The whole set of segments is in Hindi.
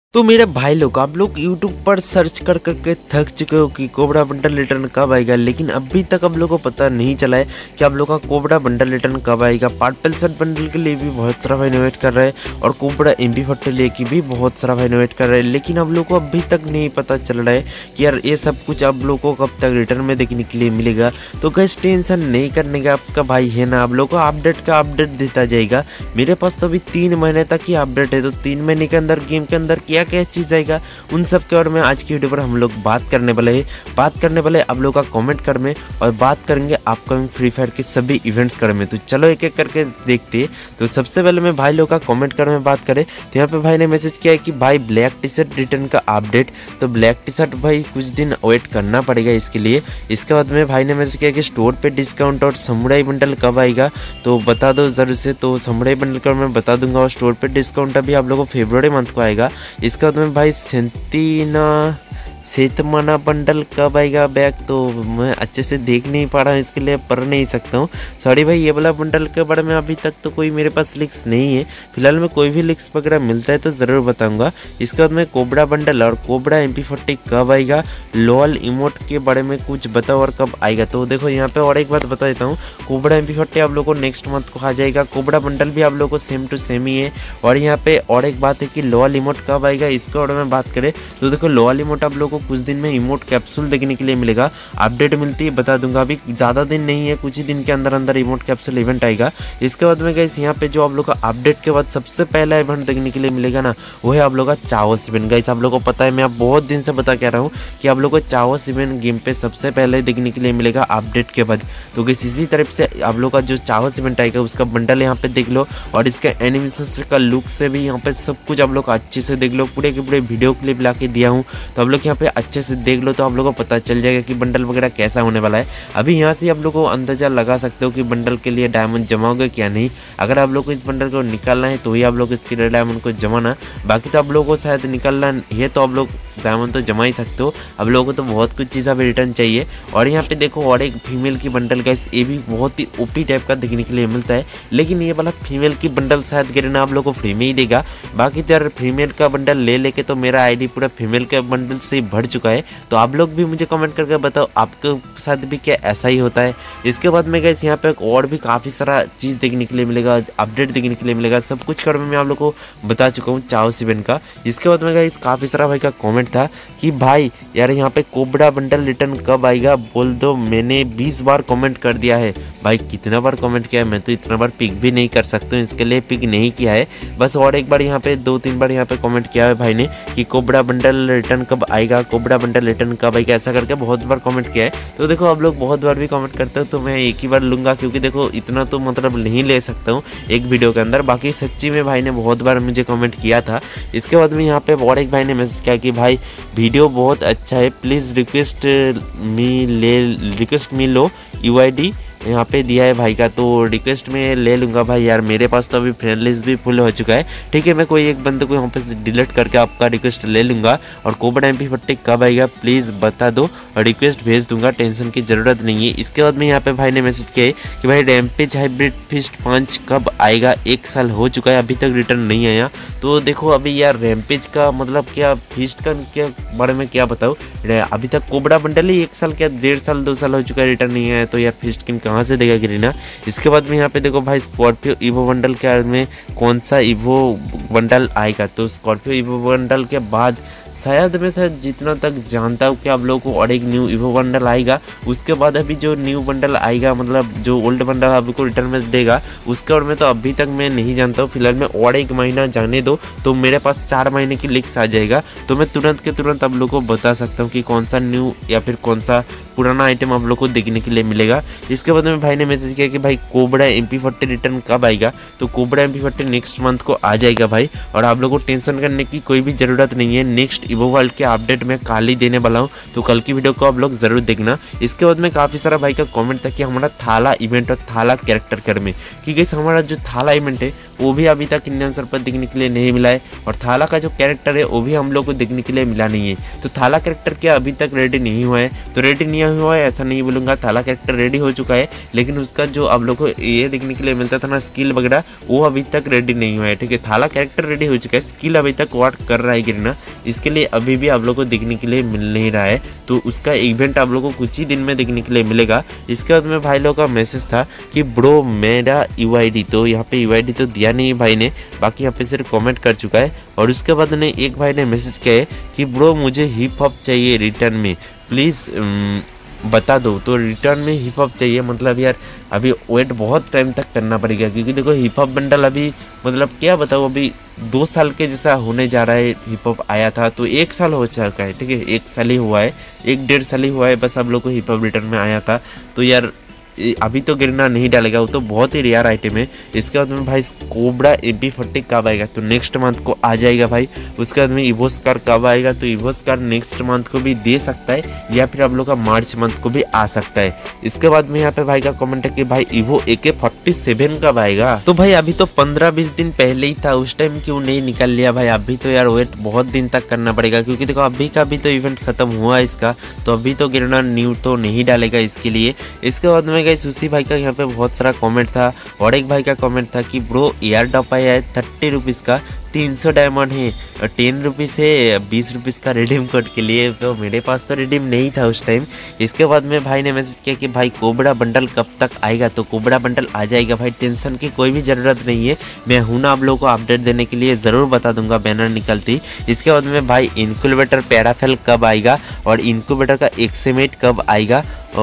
तो मेरे भाई लोग आप लोग YouTube पर सर्च कर करके थक चुके हो कि कोबरा बंडल रिटर्न कब आएगा, लेकिन अभी तक आप लोगों को पता नहीं चला है कि आप लोग का कोबरा बंडल रिटर्न कब आएगा। पार्पल सेट बंडल के लिए भी बहुत सारा भाई वेट कर रहा है और कोबरा MP40 ले की भी बहुत सारा भाई वेट कर रहा है, लेकिन आप लोग को अभी तक नहीं पता चल रहा है कि यार ये सब कुछ आप लोग को कब तक रिटर्न में देखने के लिए मिलेगा। तो गैस टेंशन नहीं करने का आपका भाई है ना, आप लोग को अपडेट का अपडेट देता जाएगा। मेरे पास तो अभी 3 महीने तक ही अपडेट है, तो 3 महीने के अंदर गेम के अंदर क्या क्या चीज़ आएगा उन सब के बारे में आज की वीडियो पर हम लोग बात करने वाले आप लोग का कमेंट कर में, और बात करेंगे अपकमिंग फ्री फायर के सभी इवेंट्स कर में। तो चलो एक एक करके देखते हैं। तो सबसे पहले मैं भाई लोग का कमेंट कर में बात करें तो यहाँ पे भाई ने मैसेज किया है कि भाई ब्लैक टी शर्ट रिटर्न का अपडेट। तो ब्लैक टी शर्ट भाई कुछ दिन वेट करना पड़ेगा इसके लिए। इसके बाद में भाई ने मैसेज किया कि स्टोर पे डिस्काउंट और समुराई बंडल कब आएगा तो बता दो जरूर से। तो समुराई बंडल का मैं बता दूंगा, और स्टोर पे डिस्काउंट अभी आप लोगों को फरवरी मंथ को आएगा। इसके बाद में भाई सेतमाना बंडल कब आएगा बैक, तो मैं अच्छे से देख नहीं पा रहा हूँ इसके लिए पढ़ नहीं सकता हूँ, सॉरी भाई। ये वाला बंडल के बारे में अभी तक तो कोई मेरे पास लिंक्स नहीं है, फिलहाल में कोई भी लिंक्स वगैरह मिलता है तो ज़रूर बताऊंगा। इसके बाद में कोबरा बंडल और कोबरा MP40 कब आएगा, लोअल इमोट के बारे में कुछ बताओ और कब आएगा। तो देखो यहाँ पे और एक बात बता देता हूँ, कोबरा MP40 आप लोग को नेक्स्ट मंथ को आ जाएगा। कोबरा बंडल भी आप लोग को सेम टू सेम ही है। और यहाँ पे और एक बात है कि लोअल इमोट कब आएगा, इसके बारे में बात करें तो देखो लोअल इमोट आप लोग को कुछ दिन में इमोट कैप्सूल देखने के लिए मिलेगा। अपडेट मिलती है बता दूंगा, अभी ज़्यादा दिन नहीं है, कुछ ही दिन के अंदर अंदर इमोट कैप्सूल इवेंट आएगा। इसके बाद में गाइस यहाँ पे जो आप लोग का अपडेट के बाद सबसे पहला इवेंट देखने के लिए मिलेगा ना, वो है आप लोग का चावस इवेंट। गाइस आप लोग को पता है, मैं आप बहुत दिन से बता के रहा हूँ कि आप लोग को चावस इवेंट गेम पे सबसे पहले देखने के लिए मिलेगा अपडेट के बाद। तो गाइस इसी तरफ से आप लोग का जो चावस इवेंट आएगा उसका बंडल यहाँ पे देख लो, और इसका एनिमेशन का लुक से भी यहाँ पे सब कुछ आप लोग अच्छे से देख लो। पूरे के पूरे वीडियो क्लिप ला के दिया हूँ, तो आप लोग यहाँ पे अच्छे से देख लो तो आप लोगों को पता चल जाएगा कि बंडल वगैरह कैसा होने वाला है। अभी यहाँ से आप लोग को अंदाजा लगा सकते हो कि बंडल के लिए डायमंड जमाओगे क्या नहीं। अगर आप लोग को इस बंडल को निकालना है तो ही आप लोग इसके लिए डायमंड को जमाना, बाकी तो आप लोगों को शायद निकालना है तो आप लोग डायमंड तो जमा ही सकते हो। आप लोगों को तो बहुत कुछ चीज़ अभी रिटर्न चाहिए। और यहाँ पे देखो और एक फीमेल की बंडल का, ये भी बहुत ही ओपी टाइप का देखने के लिए मिलता है, लेकिन ये वाला फीमेल की बंडल शायद गिरना आप लोग को फ्री में ही देगा। बाकी तो यार फीमेल का बंडल ले लेके तो मेरा आईडी पूरा फीमेल के बंडल से भर चुका है। तो आप लोग भी मुझे कमेंट करके बताओ आपके साथ भी क्या ऐसा ही होता है। इसके बाद में गाइस यहाँ पे और भी काफ़ी सारा चीज़ देखने के लिए मिलेगा, अपडेट देखने के लिए मिलेगा, सब कुछ कर मैं आप लोग को बता चुका हूँ चावस इवेंट का। इसके बाद में गाइस काफ़ी सारा भाई का कमेंट था कि भाई यार यहाँ पे कोबरा बंडल रिटर्न कब आएगा बोल दो। मैंने 20 बार कमेंट कर दिया है भाई, कितना बार कमेंट किया है, मैं तो इतना बार पिक भी नहीं कर सकता हूँ, इसके लिए पिक नहीं किया है। बस और एक बार यहाँ पे 2-3 बार यहाँ पे कमेंट किया है भाई ने कि कोबरा बंडल रिटर्न कब आएगा, कोबरा बंडल रिटर्न कब आएगा, ऐसा करके बहुत बार कमेंट किया है। तो देखो आप लोग बहुत बार भी कमेंट करते हो तो मैं एक ही बार लूँगा, क्योंकि देखो इतना तो मतलब नहीं ले सकता हूँ एक वीडियो के अंदर। बाकी सच्ची में भाई ने बहुत बार मुझे कमेंट किया था। इसके बाद में यहाँ पे और एक भाई ने मैसेज किया कि भाई वीडियो बहुत अच्छा है, प्लीज़ रिक्वेस्ट मी लो UID यहाँ पे दिया है भाई का, तो रिक्वेस्ट में ले लूँगा भाई। यार मेरे पास तो अभी फ्रेंड लिस्ट भी फुल हो चुका है, ठीक है। मैं कोई एक बंदे को यहाँ पे डिलीट करके आपका रिक्वेस्ट ले लूँगा। और कोबरा MP40 कब आएगा प्लीज़ बता दो, और रिक्वेस्ट भेज दूंगा, टेंशन की ज़रूरत नहीं है। इसके बाद में यहाँ पे भाई ने मैसेज किया है कि भाई रैम्पेज हाइब्रिड फिस्ट 5 कब आएगा, 1 साल हो चुका है अभी तक रिटर्न नहीं आया। तो देखो अभी यार रैम्पेज का मतलब क्या, फिस्ट का क्या बारे में क्या बताऊँ, अभी तक कोबरा बंडल ही 1 साल क्या 1.5 साल 2 साल हो चुका है रिटर्न नहीं आया, तो यार फिस्ट किन कहाँ से देगा गिरीना। इसके बाद में यहाँ पे देखो भाई स्कॉर्पियो इवो बंडल के बारे में कौन सा इवो बंडल आएगा, तो स्कॉर्पियो इवो बंडल के बाद शायद मैं जितना तक जानता हूँ कि आप लोगों को और एक न्यू इवो बंडल आएगा। उसके बाद अभी जो न्यू बंडल आएगा मतलब जो ओल्ड बंडल आपको रिटर्न में देगा उसके और में तो अभी तक मैं नहीं जानता हूँ। फिलहाल में और 1 महीना जाने दो तो मेरे पास 4 महीने की लिस्ट आ जाएगा, तो मैं तुरंत के तुरंत आप लोग को बता सकता हूँ कि कौन सा न्यू या फिर कौन सा पुराना आइटम आप लोग को देखने के लिए मिलेगा। इसके बाद में भाई ने मैसेज किया कि भाई कोबरा MP40 रिटर्न कब आएगा, तो कोबरा MP40 नेक्स्ट मंथ को आ जाएगा भाई। और आप लोगों को टेंशन करने की कोई भी ज़रूरत नहीं है, नेक्स्ट इवो वर्ल्ड के अपडेट में कल ही देने वाला हूँ, तो कल की वीडियो को आप लोग ज़रूर देखना। इसके बाद में काफ़ी सारा भाई का कमेंट था कि हमारा थाला इवेंट और थाला कैरेक्टर कर में, कि गाइस हमारा जो थाला इवेंट है वो भी अभी तक इंडियन सर्वर पर देखने के लिए नहीं मिला है, और थाला का जो कैरेक्टर है वो भी हम लोग को देखने के लिए मिला नहीं है। तो थाला कैरेक्टर क्या अभी तक रेडी नहीं हुआ है, तो रेडी नहीं हुआ है ऐसा नहीं बोलूँगा, थाला कैरेक्टर रेडी हो चुका है। लेकिन उसका जो आप लोग को ये देखने के लिए मिलता था ना स्किल वगैरह, वो अभी तक रेडी नहीं हुआ है। ठीक है, थाला कैरेक्टर रेडी हो चुका है, स्किल अभी तक वर्क कर रहा है गिरना, इसके लिए अभी भी आप लोग को देखने के लिए मिल नहीं रहा है। तो उसका इवेंट आप लोग को कुछ ही दिन में देखने के लिए मिलेगा। इसके बाद में भाई लोग का मैसेज था कि ब्रो मेरा यूआईडी, तो यहाँ पे यूआईडी तो दिया नहीं भाई ने, बाकी यहाँ पे सिर्फ कमेंट कर चुका है। और उसके बाद ने एक भाई ने मैसेज किया है कि ब्रो मुझे हिप हॉप चाहिए रिटर्न में, प्लीज़ बता दो। तो रिटर्न में हिप हॉप चाहिए, मतलब यार अभी वेट बहुत टाइम तक करना पड़ेगा, क्योंकि देखो हिप हॉप बंडल अभी मतलब क्या बताओ, अभी 2 साल के जैसा होने जा रहा है। हिप हॉप आया था तो 1 साल हो चुका है। ठीक है, 1 साल ही हुआ है, 1-1.5 साल ही हुआ है बस आप लोग को हिप हॉप रिटर्न में आया था। तो यार अभी तो गिरना नहीं डालेगा, वो तो बहुत ही रेयर आइटम है। इसके बाद में भाई कोबरा MP40 कब आएगा, तो नेक्स्ट मंथ को आ जाएगा भाई। उसके बाद में इवोस्कार कब आएगा, तो इवोस्कार नेक्स्ट मंथ को भी दे सकता है, या फिर आप लोग का मार्च मंथ को भी आ सकता है। इसके बाद में यहाँ पे भाई का कमेंट है कि भाई इवो AK47 कब आएगा। तो भाई अभी तो 15-20 दिन पहले ही था, उस टाइम क्यों नहीं निकल लिया भाई। अभी तो यार वेट बहुत दिन तक करना पड़ेगा, क्योंकि देखो अभी का भी तो इवेंट खत्म हुआ है इसका, तो अभी तो गिरना न्यू तो नहीं डालेगा इसके लिए। इसके बाद में उसी भाई का यहाँ पे बहुत सारा कमेंट था, और एक भाई का कमेंट था कि ब्रो एयर ड्रॉप आया है 30 रुपीज़ का, 300 डायमंड है, और 10 रुपीज़ है 20 रुपीज़ का रिडीम कोड के लिए। तो मेरे पास तो रिडीम नहीं था उस टाइम। इसके बाद में भाई ने मैसेज किया कि भाई कोबरा बंडल कब तक आएगा, तो कोबरा बंडल आ जाएगा भाई, टेंशन की कोई भी ज़रूरत नहीं है। मैं हूँ ना आप लोगों को अपडेट देने के लिए, ज़रूर बता दूंगा बैनर निकलती। इसके बाद में भाई इनक्यूबेटर पैराफेल कब आएगा, और इनक्यूबेटर का एक्समेट कब आएगा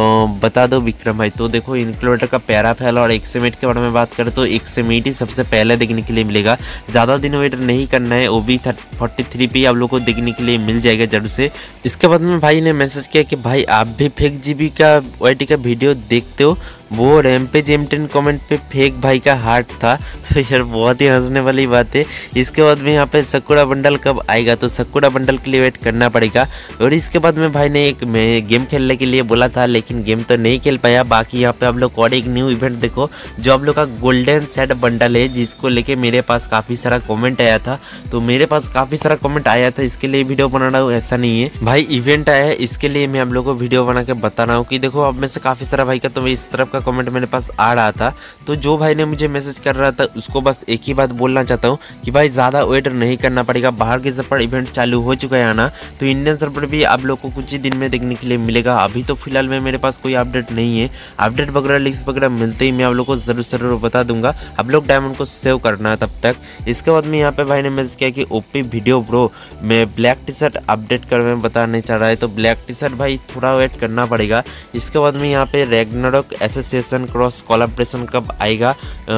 बता दो विक्रम भाई। तो देखो इनक्यूबेटर का पैराफेल और एक्समेट के बारे में बात करें तो एक्समेट ही सबसे पहले देखने के लिए मिलेगा, ज़्यादा दिन वेट नहीं करना है। वो भी 43 पे आप लोग को देखने के लिए मिल जाएगा जरूर से। इसके बाद में भाई ने मैसेज किया कि भाई आप भी फेक जीबी का वाईटी का वीडियो देखते हो, वो रैम्पेज M10 कमेंट पे फेक भाई का हार्ट था। तो यार बहुत ही हंसने वाली बात है। इसके बाद में यहाँ पे सकुड़ा बंडल कब आएगा, तो सकुड़ा बंडल के लिए वेट करना पड़ेगा। और इसके बाद में भाई ने एक गेम खेलने के लिए बोला था, लेकिन गेम तो नहीं खेल पाया। बाकी यहाँ पे आप लोग और एक न्यू इवेंट देखो, जो आप लोग का गोल्डन सेट बंडल है, जिसको लेके मेरे पास काफ़ी सारा कमेंट आया था। तो मेरे पास काफ़ी सारा कमेंट आया था, इसके लिए वीडियो बना रहा हूँ, ऐसा नहीं है भाई इवेंट आया है इसके लिए मैं आप लोग को वीडियो बना के बता रहा हूँ। कि देखो अब में से काफ़ी सारा भाई का तो इस तरफ का कमेंट मेरे पास आ रहा था। तो जो भाई ने मुझे मैसेज कर रहा था उसको बस एक ही बात बोलना चाहता हूँ कि भाई ज़्यादा वेट नहीं करना पड़ेगा, बाहर के सर्वर इवेंट चालू हो चुका है आना, तो इंडियन सर्वर भी आप लोग को कुछ ही दिन में देखने के लिए मिलेगा। अभी तो फिलहाल में मेरे पास कोई अपडेट नहीं है, अपडेट वगैरह लिंक्स वगैरह मिलते ही मैं आप लोग को ज़रूर बता दूंगा। आप लोग डायमंड को सेव करना है तब तक। इसके बाद में यहाँ पे भाई ने मैसेज किया कि ओपी वीडियो ब्रो मैं ब्लैक टी शर्ट अपडेट कर में बताने चाह रहा है, तो ब्लैक टी शर्ट भाई थोड़ा वेट करना पड़ेगा। इसके बाद में यहाँ पे रैग्नारोक एसोसिएशन क्रॉस कोलैबोरेशन कब आएगा,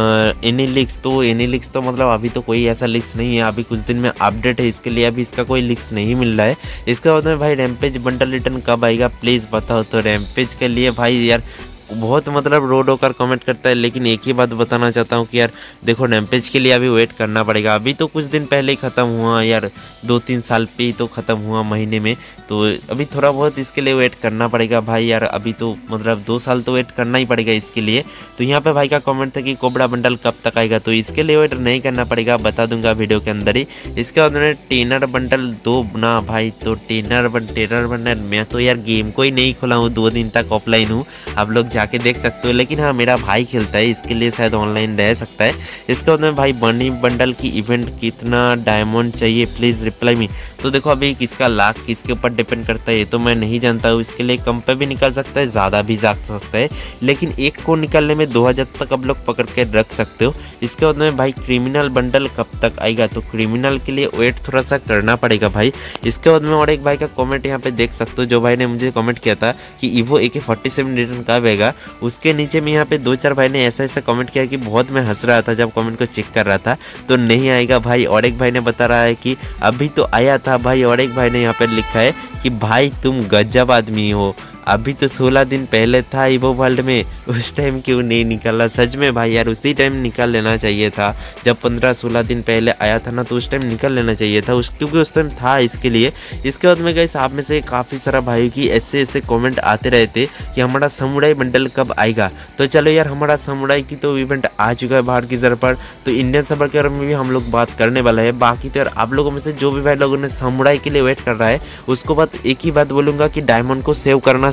एनी लीक्स, तो एनी लीक्स तो मतलब अभी तो कोई ऐसा लीक्स नहीं है, अभी कुछ दिन में अपडेट है, इसके लिए अभी इसका कोई लीक्स नहीं मिल रहा है। इसके बाद में भाई रैम्पेज बंडल रिटर्न कब आएगा प्लीज़ बताओ। तो रैम्पेज के लिए भाई यार बहुत मतलब रो कर कमेंट करता है, लेकिन एक ही बात बताना चाहता हूँ कि यार देखो रैम्पेज के लिए अभी वेट करना पड़ेगा। अभी तो कुछ दिन पहले ही ख़त्म हुआ यार, 2-3 साल पे ही तो ख़त्म हुआ महीने में, तो अभी थोड़ा बहुत इसके लिए वेट करना पड़ेगा भाई यार। अभी तो मतलब 2 साल तो वेट करना ही पड़ेगा इसके लिए। तो यहाँ पे भाई का कमेंट था कि कोबरा बंडल कब तक आएगा, तो इसके लिए वेट नहीं करना पड़ेगा, बता दूंगा वीडियो के अंदर ही। इसके बाद मैंने टेनर बंडल 2 ना भाई, तो टेनर बंडल मैं तो यार गेम को ही नहीं खोला हूँ, 2 दिन तक ऑफलाइन हूँ, आप लोग जाके देख सकते हो। लेकिन हाँ मेरा भाई खेलता है, इसके लिए शायद ऑनलाइन रह सकता है। इसके बाद में भाई बनी बंडल की इवेंट कितना डायमंड चाहिए प्लीज़ रिप्लाई मी। तो देखो अभी किसका लाख किसके ऊपर डिपेंड करता है ये तो मैं नहीं जानता हूँ। इसके लिए कम पे भी निकल सकता है, ज़्यादा भी जा सकता है, लेकिन एक को निकलने में 2000 तक आप लोग पकड़ के रख सकते हो। इसके बाद में भाई क्रिमिनल बंडल कब तक आएगा, तो क्रिमिनल के लिए वेट थोड़ा सा करना पड़ेगा भाई। इसके बाद में और एक भाई का कमेंट यहाँ पे देख सकते हो, जो भाई ने मुझे कमेंट किया था कि ईवो AK47 रिटर्न कब आएगा। उसके नीचे में यहाँ पे 2-4 भाई ने ऐसा कमेंट किया कि बहुत मैं हंस रहा था जब कमेंट को चेक कर रहा था। तो नहीं आएगा भाई। और एक भाई ने बता रहा है कि अभी तो आया था भाई। और एक भाई ने यहाँ पे लिखा है कि भाई तुम गजब आदमी हो, अभी तो 16 दिन पहले था ईवो वर्ल्ड में, उस टाइम क्यों नहीं निकाला। सच में भाई यार उसी टाइम निकाल लेना चाहिए था, जब 15-16 दिन पहले आया था ना, तो उस टाइम निकाल लेना चाहिए था क्योंकि उस टाइम था इसके लिए। इसके बाद में गाइस आप में से काफ़ी सारा भाई की ऐसे कमेंट आते रहते कि हमारा समुराई बंडल कब आएगा। तो चलो यार हमारा समुराई की तो इवेंट आ चुका है बाहर की सर्वर पर, तो इंडियन सर्वर के बारे में भी हम लोग बात करने वाला है। बाकी तो यार आप लोगों में से जो भी भाई लोगों ने समुराई के लिए वेट कर रहा है उसको बात एक ही बात बोलूँगा कि डायमंड को सेव करना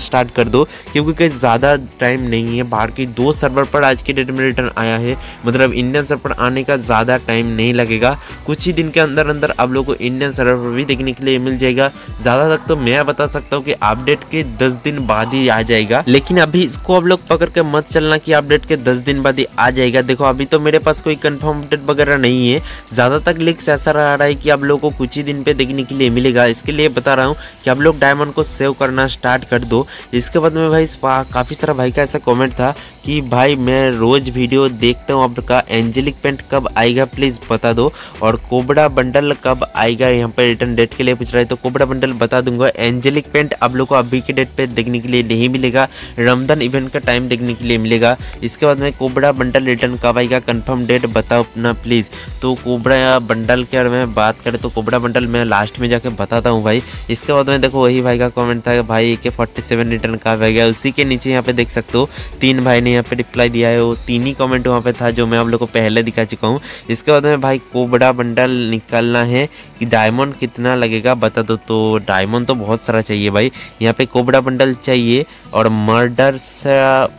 स्टार्ट कर दो, क्योंकि कोई ज़्यादा टाइम नहीं है। बाहर की 2 सर्वर पर आज की डेट में रिटर्न आया है, मतलब इंडियन सर्वर पर आने का ज़्यादा टाइम नहीं लगेगा। कुछ ही दिन के अंदर अंदर आप लोगों को इंडियन सर्वर पर भी देखने के लिए मिल जाएगा। ज़्यादा तक तो मैं बता सकता हूँ कि अपडेट के 10 दिन बाद ही आ जाएगा, लेकिन अभी इसको आप लोग पकड़ के मत चलना कि अपडेट के 10 दिन बाद ही आ जाएगा। देखो अभी तो मेरे पास कोई कंफर्म अपडेट वगैरह नहीं है, ज़्यादा तक लीक्स ऐसा रहा है कि आप लोगों को कुछ ही दिन पे देखने के लिए मिलेगा। इसके लिए बता रहा हूँ कि आप लोग डायमंड को सेव करना स्टार्ट कर दो। इसके बाद में भाई काफ़ी सारा भाई का ऐसा कमेंट था कि भाई मैं रोज़ वीडियो देखता हूँ, आपका एंजेलिक पेंट कब आएगा प्लीज़ बता दो, और कोबरा बंडल कब आएगा, यहाँ पर रिटर्न डेट के लिए पूछ रहा है। तो कोबरा बंडल बता दूंगा, एंजेलिक पेंट आप लोग को अभी के डेट पे देखने के लिए नहीं मिलेगा, रमजान इवेंट का टाइम देखने के लिए मिलेगा। इसके बाद में कोबरा बंडल रिटर्न कब आएगा कंफर्म डेट बताओ अपना प्लीज़। तो कोबरा बंडल की अगर मैं बात करें तो कोबरा बंडल मैं लास्ट में जाके बताता हूँ भाई। इसके बाद में देखो वही भाई का कमेंट था भाई AK-47 रिटर्न कब आएगा। उसी के नीचे यहाँ पे देख सकते हो 3 भाई ने यहाँ पे रिप्लाई दिया है, वो 3 ही कमेंट वहाँ पे था जो मैं आप लोग को पहले दिखा चुका हूँ। इसके बाद में भाई कोबरा बंडल निकालना है कि डायमंड कितना लगेगा बता दो। तो डायमंड तो बहुत सारा चाहिए भाई, यहाँ पे कोबरा बंडल चाहिए, और मर्डर से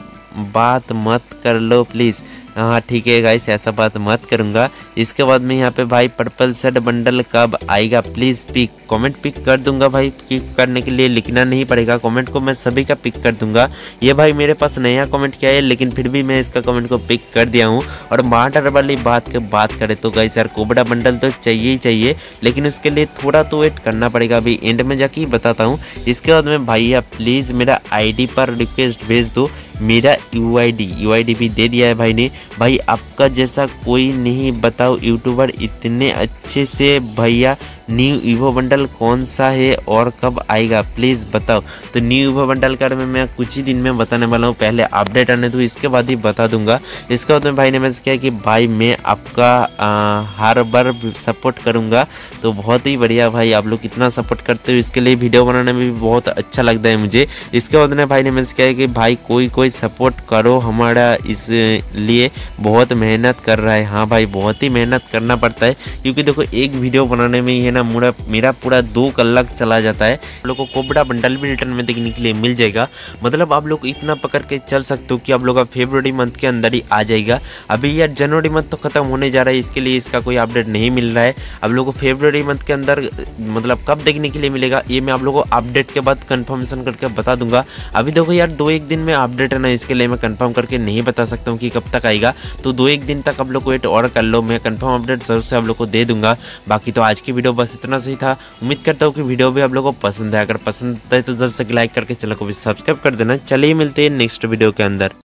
बात मत कर लो प्लीज़। हाँ ठीक है गाइस, ऐसा बात मत करूँगा। इसके बाद में यहाँ पे भाई पर्पल सेट बंडल कब आएगा प्लीज़ पिक, कमेंट पिक कर दूंगा भाई। पिक करने के लिए लिखना नहीं पड़ेगा, कमेंट को मैं सभी का पिक कर दूंगा। ये भाई मेरे पास नया कमेंट किया है, लेकिन फिर भी मैं इसका कमेंट को पिक कर दिया हूँ। और मर्डर वाली बात करें तो गाइस यार कोबरा बंडल तो चाहिए ही चाहिए, लेकिन उसके लिए थोड़ा तो वेट करना पड़ेगा, अभी एंड में जाके ही बताता हूँ। इसके बाद में भैया प्लीज़ मेरा ID पर रिक्वेस्ट भेज दो, मेरा UID भी दे दिया है भाई ने। भाई आपका जैसा कोई नहीं, बताओ यूट्यूबर इतने अच्छे से। भैया न्यू ईवो बंडल कौन सा है और कब आएगा प्लीज़ बताओ। तो न्यू ईवो बंडल का मैं कुछ ही दिन में बताने वाला हूँ, पहले अपडेट आने दो इसके बाद ही बता दूंगा। इसके बाद में भाई ने मैसेज किया कि भाई मैं आपका हर बार सपोर्ट करूँगा। तो बहुत ही बढ़िया भाई, आप लोग कितना सपोर्ट करते हो, इसके लिए वीडियो बनाने में भी बहुत अच्छा लगता है मुझे। इसके बाद में भाई ने मैसेज किया कि भाई कोई सपोर्ट करो हमारा, इसलिए बहुत मेहनत कर रहा है। हाँ भाई बहुत ही मेहनत करना पड़ता है, क्योंकि देखो एक वीडियो बनाने में ही है ना मेरा पूरा 2 कलाक चला जाता है। आप लोग को कोबरा बंडल भी रिटर्न में देखने के लिए मिल जाएगा, मतलब आप लोग इतना पकड़ के चल सकते हो कि आप लोग का फरवरी मंथ के अंदर ही आ जाएगा। अभी यार जनवरी मंथ तो खत्म होने जा रहा है, इसके लिए इसका कोई अपडेट नहीं मिल रहा है। आप लोग को फरवरी मंथ के अंदर मतलब कब देखने के लिए मिलेगा ये मैं आप लोगों को अपडेट के बाद कंफर्मेशन करके बता दूंगा। अभी देखो यार 2-1 दिन में अपडेट है ना, इसके लिए मैं कंफर्म करके नहीं बता सकता हूँ कि कब तक आएगा। तो 2-1 दिन तक आप लोग को वेट और कर लो, मैं कंफर्म अपडेट जरूर से आप लोग को दे दूंगा। बाकी तो आज की वीडियो बस इतना सही था। उम्मीद करता हूँ कि वीडियो भी आप लोगों को पसंद है। अगर पसंद है तो जल्द से लाइक करके चैनल को भी सब्सक्राइब कर देना। चलिए मिलते हैं नेक्स्ट वीडियो के अंदर।